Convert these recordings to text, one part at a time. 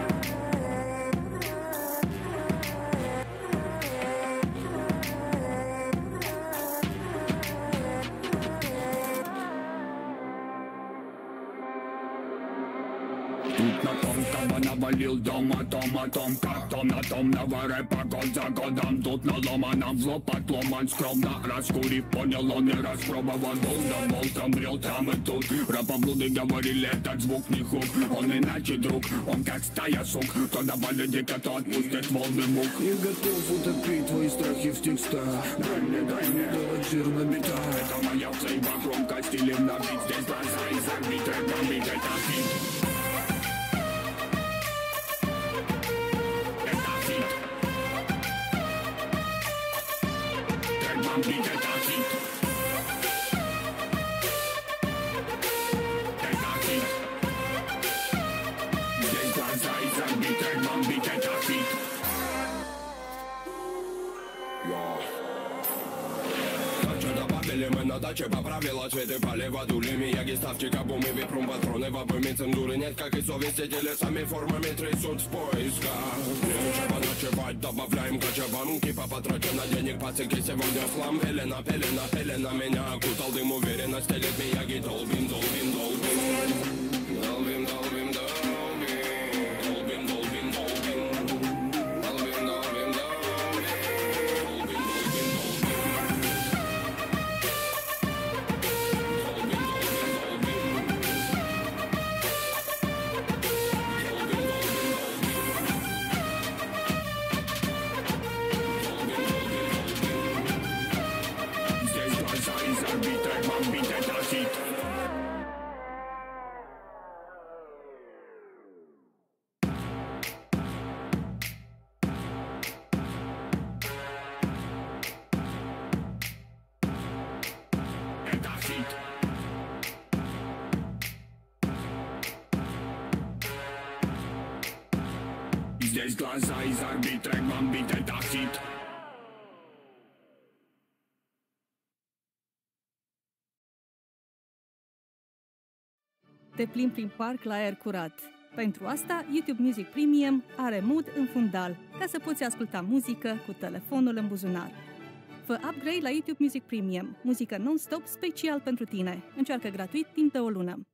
Навалил дом, как том на том рэпа год за годом. Тут наломано в лоб, отломан скромно. Раскурив, понял он и распробован. Был там брел там и тут. Рапоблуды говорили, этот звук не хук. Он иначе друг, он как стая сук. То добавит дико, то отпустит волны мук. И готов утопить твои страхи в текстах. Дай мне делать жир на битах. Это моя цейба, громко стилем набить. Здесь глаза и забить, рэп набить, это хит. Бомбить это хит. Это хит. Здесь глаза и забиты, бомбить это хит. Добавили мы на даче по правила цветы полива дулями. Яги ставчика, бумы, випрум, патроны, вапами, цензуры нет, как и совести, телесами, формами трясут в поисках. Нечего ночевать, добавляем кочеванки, по потрачу на денег, пацики, сегодня слам. Пелена меня окутал дым, уверенность, телет мияги, долбим. Здесь глаза из орбит, трек бомбит, это хит. Te plimbi prin parc la aer curat. Pentru asta, YouTube Music Premium are mod în fundal, ca să poți asculta muzică cu telefonul în buzunar. Fă upgrade la YouTube Music Premium, muzică non-stop special pentru tine. Încearcă gratuit timp de o lună.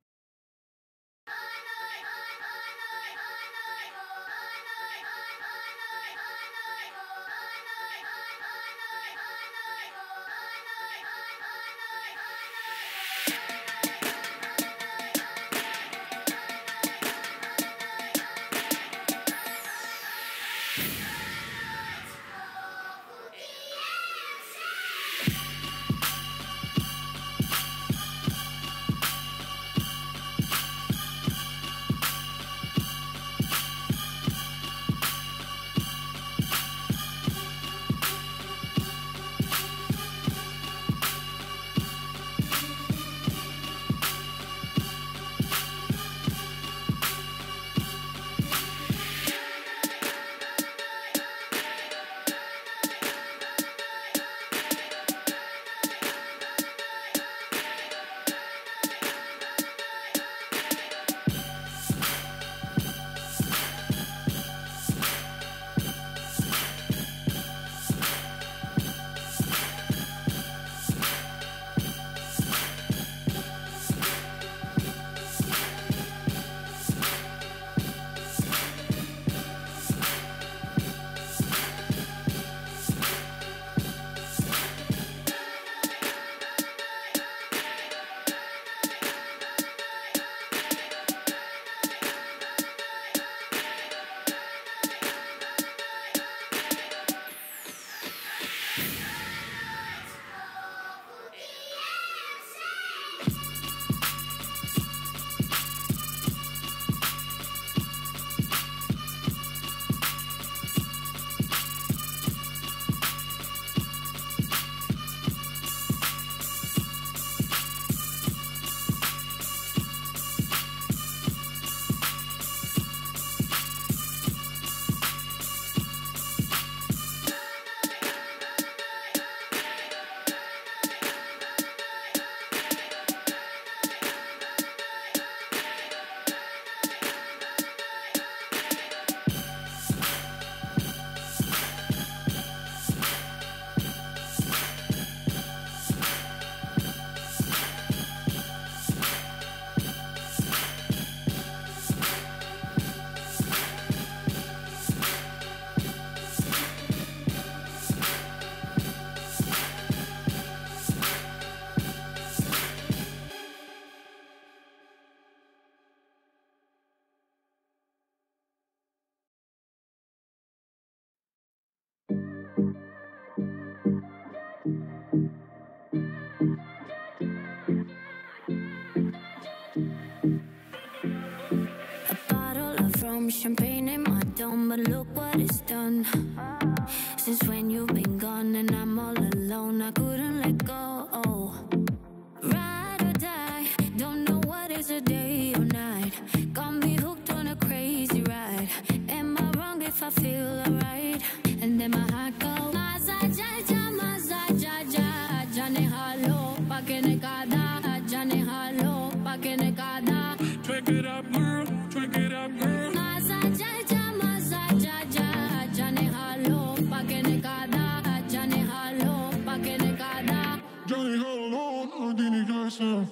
room, champagne in my dome, but look what it's done. Since when you've been gone and I'm all alone, I couldn't let go. Ride or die, don't know what is a day or night. Got me hooked on a crazy ride. Am I wrong if I feel alright? And then my heart goes Maza jaja, jane halo, pakene kada, jane halo, pakene kada. Drink it up, girl, drink it up, girl. Maza jaja, jane halo, pakene kada, jane halo, pakene kada. Johnny halo, adini gasa.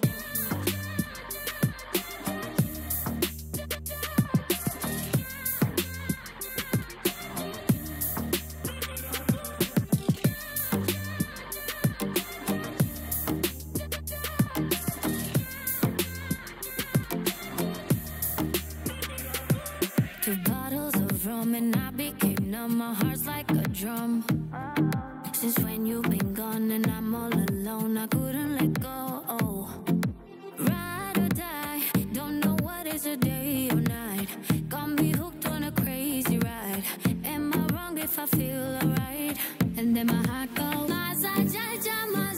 Two bottles of rum and I became numb. My heart's like a drum. Since when you've been gone and I'm all alone, I couldn't let go. Ride or die, don't know what is a day or night. Got me hooked on a crazy ride. Am I wrong if I feel alright? And then my heart goes Maza jaja,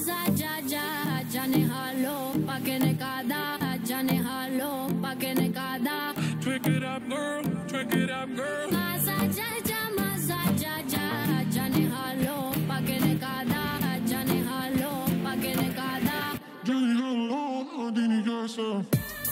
jane halo, pakene kada, jane halo, pakene kada. Drink it up, girl, drink it up, girl. Maza jaja, jane halo, pakene kada, jane halo, pakene kada. Johnny halo, adini gasa.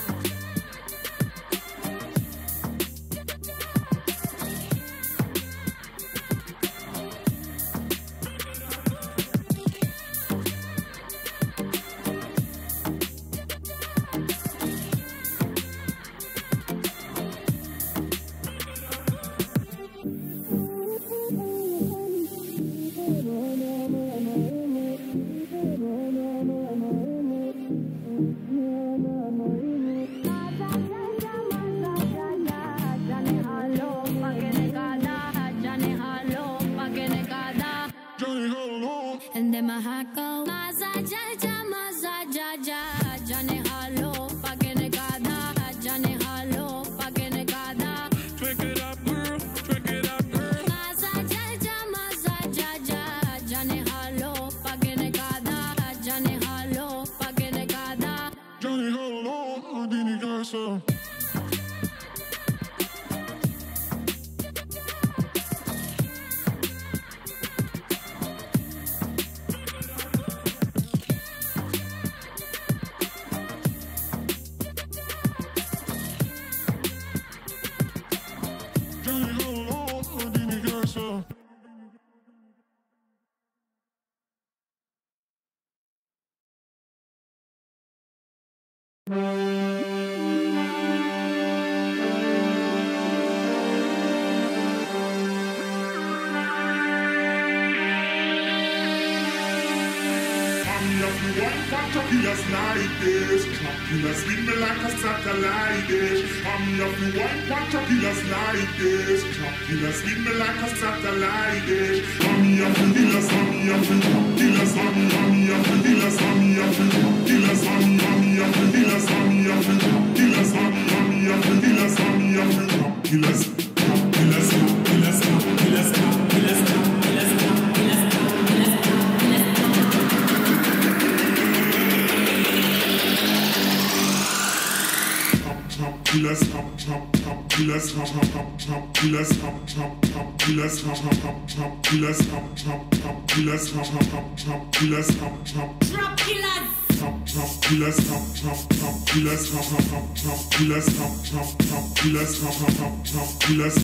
And then my heart goes Maza jaja, jane halo, pakene kada, jane halo, pakene kada. Drink it up, girl, drink it up, girl. Maza jaja, jane halo, pakene kada, jane halo, pakene kada. Johnny halo, adini gasa. Killers like this, killers leave me like a satellite dish. I'm up to one punch of killers like this, killers leave me like a satellite dish. I'm up to killers, I'm up to killers, I'm up to killers, I'm up to killers, I'm up to killers, I'm up to killers, I'm up to killers, I'm up to killers, killers, killers, killers, killers. Killers, killers, killers, killers, killers, killers, killers, Drop killers. Killers, killers, killers, killers, killers,